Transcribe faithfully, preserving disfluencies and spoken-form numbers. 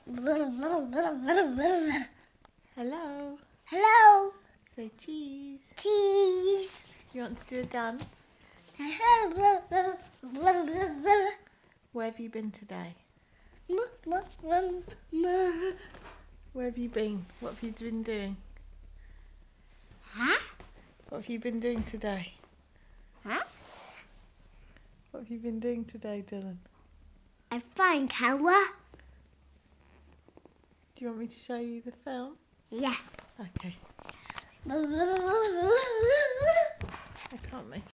Hello. Hello. Say cheese. Cheese. You want to do a dance? Where have you been today? Where have you been? What have you been doing? Huh? What have you been doing today? Huh? What have you been doing today, Dylan? I find camera. Do you want me to show you the film? Yeah. Okay. I can't make